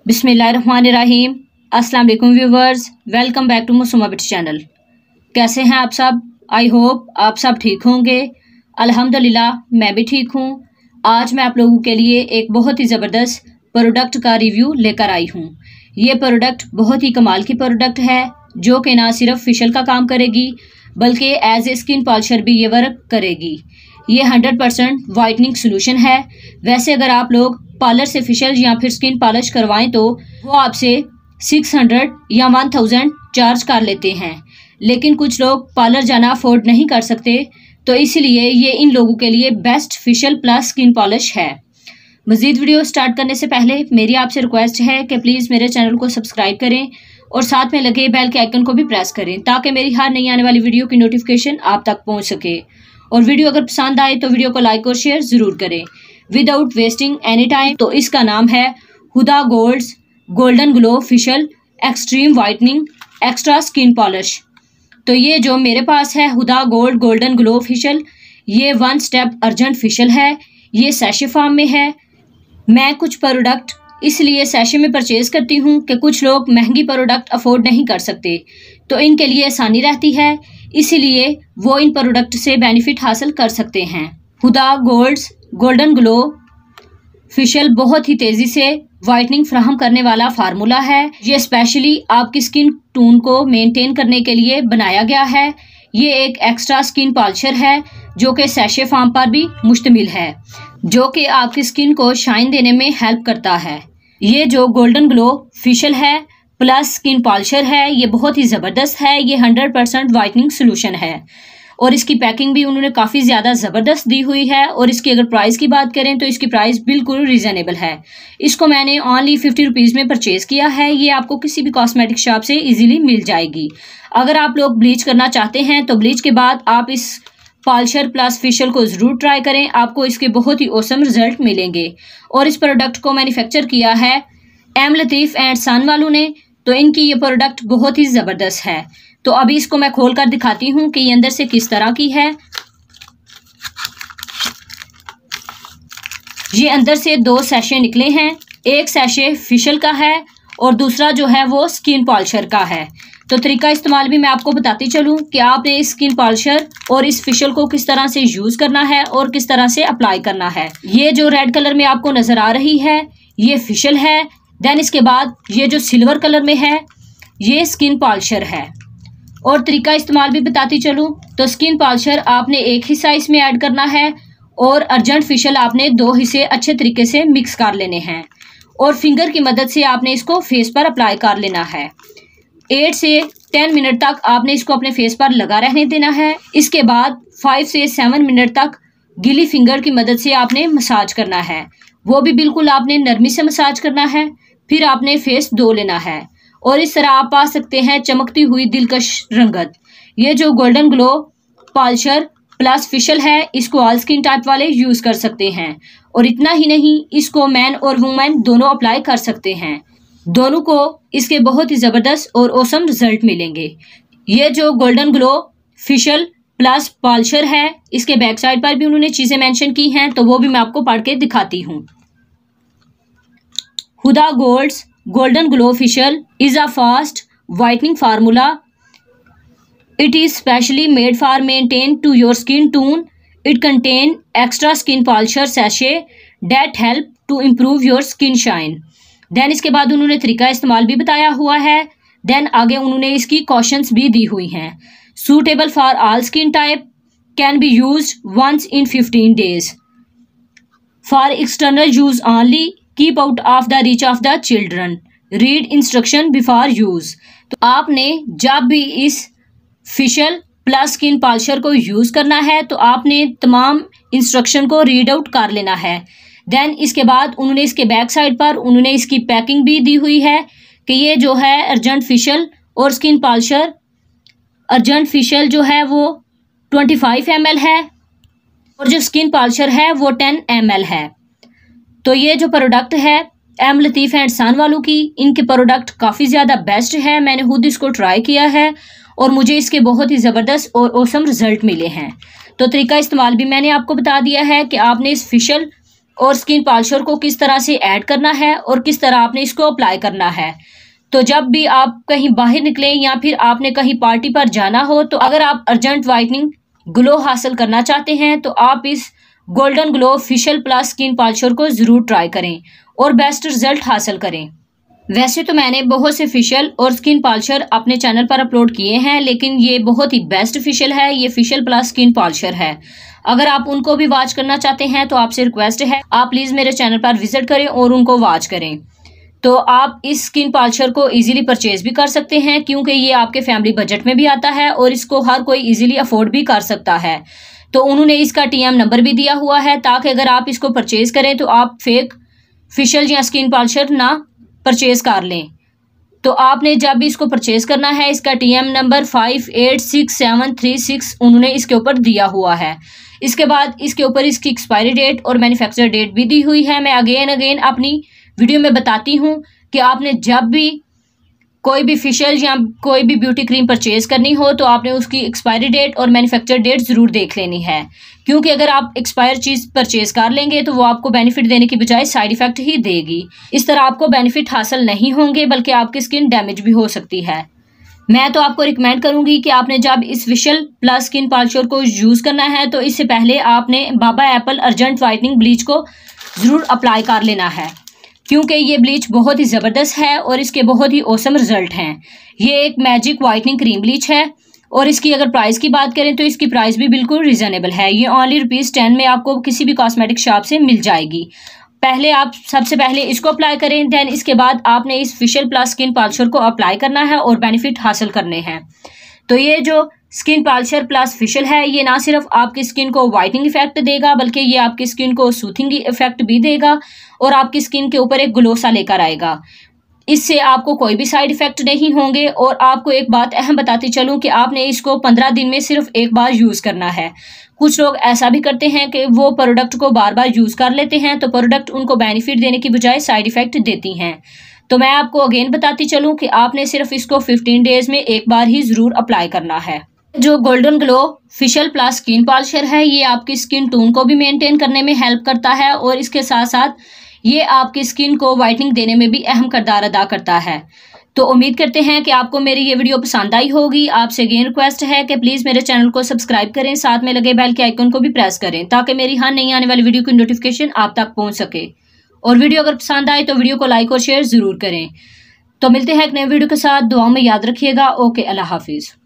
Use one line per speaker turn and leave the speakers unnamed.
बिस्मिल्लाहिर्रहमानिर्रहीम। अस्सलाम वालेकुम viewers, welcome back to Musamma beauty channel. कैसे हैं आप सब? आई होप आप सब ठीक होंगे। अल्हम्दुलिल्लाह मैं भी ठीक हूँ। आज मैं आप लोगों के लिए एक बहुत ही ज़बरदस्त प्रोडक्ट का रिव्यू लेकर आई हूँ। ये प्रोडक्ट बहुत ही कमाल की प्रोडक्ट है जो कि ना सिर्फ फेशियल का काम करेगी बल्कि एज ए स्किन पॉलिशर भी ये वर्क करेगी। ये 100% वाइटनिंग सोल्यूशन है। वैसे अगर आप लोग पार्लर से फेशियल या फिर स्किन पॉलिश करवाएं तो वो आपसे 600 या 1000 चार्ज कर लेते हैं, लेकिन कुछ लोग पार्लर जाना अफोर्ड नहीं कर सकते, तो इसलिए ये इन लोगों के लिए best facial plus skin polish है। मज़ीद वीडियो स्टार्ट करने से पहले मेरी आपसे रिक्वेस्ट है कि प्लीज़ मेरे चैनल को सब्सक्राइब करें और साथ में लगे बेल के आइकन को भी प्रेस करें ताकि मेरी हर नई आने वाली वीडियो की नोटिफिकेशन आप तक पहुंच सके। और वीडियो अगर पसंद आए तो वीडियो को लाइक और शेयर ज़रूर करें। विदाउट वेस्टिंग एनी टाइम, तो इसका नाम है Huda golds golden glow facial extreme whitening extra skin polish. तो ये जो मेरे पास है Huda gold golden glow facial, ये 1 स्टेप अर्जेंट फेशियल है। ये सैशे फॉर्म में है। मैं कुछ प्रोडक्ट इसलिए सैशे में परचेज करती हूँ कि कुछ लोग महंगी प्रोडक्ट अफोर्ड नहीं कर सकते, तो इनके लिए आसानी रहती है, इसीलिए वो इन प्रोडक्ट से बेनिफिट हासिल कर सकते हैं। Huda golds golden glow facial बहुत ही तेज़ी से वाइटनिंग फ्राहम करने वाला फार्मूला है। ये स्पेशली आपकी स्किन टोन को मेंटेन करने के लिए बनाया गया है। ये एक एक्स्ट्रा स्किन पॉलिशर है जो कि सैशे फॉर्म पर भी मुश्तमिल है, जो कि आपकी स्किन को शाइन देने में हेल्प करता है। ये जो गोल्डन ग्लो फेशियल है प्लस स्किन पॉलिशर है, ये बहुत ही ज़बरदस्त है। ये 100% वाइटनिंग सोल्यूशन है और इसकी पैकिंग भी उन्होंने काफ़ी ज़्यादा ज़बरदस्त दी हुई है। और इसकी अगर प्राइस की बात करें तो इसकी प्राइस बिल्कुल रीज़नेबल है। इसको मैंने ओनली 50 रुपीज़ में परचेज़ किया है। ये आपको किसी भी कॉस्मेटिक शॉप से इजीली मिल जाएगी। अगर आप लोग ब्लीच करना चाहते हैं तो ब्लीच के बाद आप इस पॉलिशर प्लस फेशियल को ज़रूर ट्राई करें, आपको इसके बहुत ही औसम रिजल्ट मिलेंगे। और इस प्रोडक्ट को मैन्युफैक्चर किया है एम लतीफ़ एंड सन वालों ने, तो इनकी ये प्रोडक्ट बहुत ही ज़बरदस्त है। तो अभी इसको मैं खोल कर दिखाती हूँ कि ये अंदर से किस तरह की है। ये अंदर से 2 सैशे निकले हैं, एक सैशे फेशियल का है और दूसरा जो है वो स्किन पॉलिशर का है। तो तरीका इस्तेमाल भी मैं आपको बताती चलूँ कि आपने इस स्किन पॉलिशर और इस फेशियल को किस तरह से यूज़ करना है और किस तरह से अप्लाई करना है। ये जो रेड कलर में आपको नज़र आ रही है ये फेशियल है। देन इसके बाद ये जो सिल्वर कलर में है ये स्किन पॉलिशर है। और तरीका इस्तेमाल भी बताती चलूँ तो स्किन पॉलिशर आपने एक हिस्सा इसमें ऐड करना है और अर्जेंट फेशियल आपने 2 हिस्से अच्छे तरीके से मिक्स कर लेने हैं और फिंगर की मदद से आपने इसको फेस पर अप्लाई कर लेना है। 8 से 10 मिनट तक आपने इसको अपने फेस पर लगा रहने देना है। इसके बाद 5 से 7 मिनट तक गीली फिंगर की मदद से आपने मसाज करना है, वो भी बिल्कुल आपने नरमी से मसाज करना है। फिर आपने फेस धो लेना है और इस तरह आप पा सकते हैं चमकती हुई दिलकश रंगत। ये जो golden glow polisher plus facial है इसको ऑल स्किन टाइप वाले यूज़ कर सकते हैं। और इतना ही नहीं, इसको मैन और वुमेन दोनों अप्लाई कर सकते हैं। दोनों को इसके बहुत ही ज़बरदस्त और औसम रिजल्ट मिलेंगे। ये जो golden glow facial plus polisher है इसके बैक साइड पर भी उन्होंने चीज़ें मेंशन की हैं, तो वो भी मैं आपको पढ़ के दिखाती हूँ। हुदा गोल्ड्स golden glow facial is a fast whitening formula. It is specially made for maintain to your skin tone. It contain extra skin polisher sachet that help to improve your skin shine. Then इसके बाद उन्होंने तरीका इस्तेमाल भी बताया हुआ है। Then आगे उन्होंने इसकी कॉशंस भी दी हुई हैं। Suitable for all skin type, can be used once in 15 days. For external use only, keep out of the reach of the children, read instruction before use. तो आपने जब भी इस फेशियल प्लस स्किन पॉलिशर को use करना है तो आपने तमाम इंस्ट्रक्शन को रीड आउट कर लेना है। देन इसके बाद उन्होंने इसके बैक साइड पर उन्होंने इसकी पैकिंग भी दी हुई है कि ये जो है अर्जेंट फेशियल और स्किन पॉलिशर, अर्जेंट फेशियल जो है वो 25 ml है और जो स्किन पॉलिशर है वो 10 ml है। तो ये जो प्रोडक्ट है एम लतीफ़ एंड सन वालों की, इनके प्रोडक्ट काफ़ी ज़्यादा बेस्ट है। मैंने खुद इसको ट्राई किया है और मुझे इसके बहुत ही ज़बरदस्त और औसम रिजल्ट मिले हैं। तो तरीका इस्तेमाल भी मैंने आपको बता दिया है कि आपने इस फेशियल और स्किन पॉलिशर को किस तरह से ऐड करना है और किस तरह आपने इसको अप्लाई करना है। तो जब भी आप कहीं बाहर निकलें या फिर आपने कहीं पार्टी पर जाना हो, तो अगर आप अर्जेंट वाइटनिंग ग्लो हासिल करना चाहते हैं तो आप इस golden glow facial plus skin polisher को ज़रूर ट्राई करें और बेस्ट रिजल्ट हासिल करें। वैसे तो मैंने बहुत से फेशियल और स्किन पॉलिशर अपने चैनल पर अपलोड किए हैं, लेकिन ये बहुत ही बेस्ट फेशियल है, ये फेशियल प्लस स्किन पॉलिशर है। अगर आप उनको भी वॉच करना चाहते हैं तो आपसे रिक्वेस्ट है आप प्लीज़ मेरे चैनल पर विजिट करें और उनको वॉच करें। तो आप इस स्किन पॉलिशर को इजीली परचेज भी कर सकते हैं, क्योंकि ये आपके फैमिली बजट में भी आता है और इसको हर कोई इजीली अफोर्ड भी कर सकता है। तो उन्होंने इसका TM नंबर भी दिया हुआ है, ताकि अगर आप इसको परचेज करें तो आप फेक फेशियल या स्किन पॉलिशर ना परचेज कर लें। तो आपने जब भी इसको परचेज करना है, इसका TM नंबर 586736 उन्होंने इसके ऊपर दिया हुआ है। इसके बाद इसके ऊपर इसकी एक्सपायरी डेट और मैन्युफैक्चर डेट भी दी हुई है। मैं अगेन अपनी वीडियो में बताती हूँ कि आपने जब भी कोई भी फेशियल या कोई भी ब्यूटी क्रीम परचेज करनी हो तो आपने उसकी एक्सपायरी डेट और मैन्युफैक्चर डेट ज़रूर देख लेनी है, क्योंकि अगर आप एक्सपायर चीज़ परचेज कर लेंगे तो वो आपको बेनिफिट देने की बजाय साइड इफ़ेक्ट ही देगी। इस तरह आपको बेनिफिट हासिल नहीं होंगे, बल्कि आपकी स्किन डैमेज भी हो सकती है। मैं तो आपको रिकमेंड करूंगी कि आपने जब इस फेशियल प्लस स्किन पॉलिशर को यूज़ करना है तो इससे पहले आपने Baba apple urgent whitening bleach को ज़रूर अप्लाई कर लेना है, क्योंकि ये ब्लीच बहुत ही ज़बरदस्त है और इसके बहुत ही औसम रिजल्ट हैं। ये एक मैजिक वाइटनिंग क्रीम ब्लीच है और इसकी अगर प्राइस की बात करें तो इसकी प्राइस भी बिल्कुल रीज़नेबल है। ये ओनली ₹10 में आपको किसी भी कॉस्मेटिक शॉप से मिल जाएगी। सबसे पहले इसको अप्लाई करें, देन इसके बाद आपने इस फेशियल प्लस स्किन पॉलिशर को अप्लाई करना है और बेनिफिट हासिल करने हैं। तो ये जो स्किन पॉलिशर प्लस फेशियल है, ये ना सिर्फ आपकी स्किन को वाइटनिंग इफेक्ट देगा, बल्कि ये आपकी स्किन को सूथिंग इफेक्ट भी देगा और आपकी स्किन के ऊपर एक ग्लो सा लेकर आएगा। इससे आपको कोई भी साइड इफेक्ट नहीं होंगे। और आपको एक बात अहम बताती चलूं कि आपने इसको 15 दिन में सिर्फ एक बार यूज़ करना है। कुछ लोग ऐसा भी करते हैं कि वो प्रोडक्ट को बार बार यूज़ कर लेते हैं, तो प्रोडक्ट उनको बेनिफिट देने की बजाय साइड इफेक्ट देती हैं। तो मैं आपको अगेन बताती चलूं कि आपने सिर्फ इसको 15 डेज में एक बार ही ज़रूर अप्लाई करना है। जो golden glow facial plus skin polisher है, ये आपकी स्किन टोन को भी मेंटेन करने में हेल्प करता है और इसके साथ साथ ये आपकी स्किन को वाइटनिंग देने में भी अहम किरदार अदा करता है। तो उम्मीद करते हैं कि आपको मेरी ये वीडियो पसंद आई होगी। आपसे अगेन रिक्वेस्ट है कि प्लीज़ मेरे चैनल को सब्सक्राइब करें, साथ में लगे बेल के आइकन को भी प्रेस करें, ताकि मेरी हर नई आने वाली वीडियो की नोटिफिकेशन आप तक पहुंच सके। और वीडियो अगर पसंद आए तो वीडियो को लाइक और शेयर ज़रूर करें। तो मिलते हैं एक नए वीडियो के साथ। दुआओं में याद रखिएगा। ओके, अल्लाह हाफिज़।